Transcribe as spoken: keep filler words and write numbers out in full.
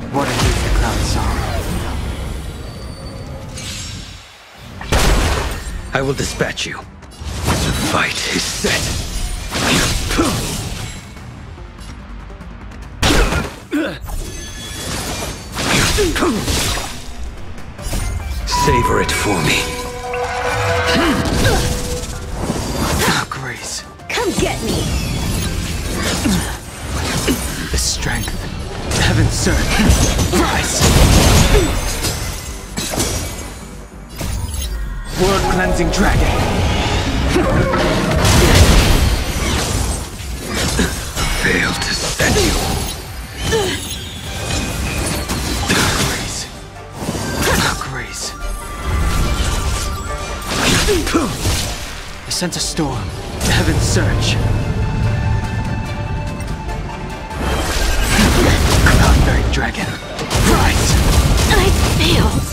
What a youth the cloud song. I will dispatch you. The fight is set. Savor it for me. Oh, Grace. Come get me! The strength. Heaven's surge. Rise! World-cleansing dragon. Failed to set you. Grace. Oh, Grace. I sense a storm. Heaven's surge. Cloud-bearing dragon. Rise! I failed!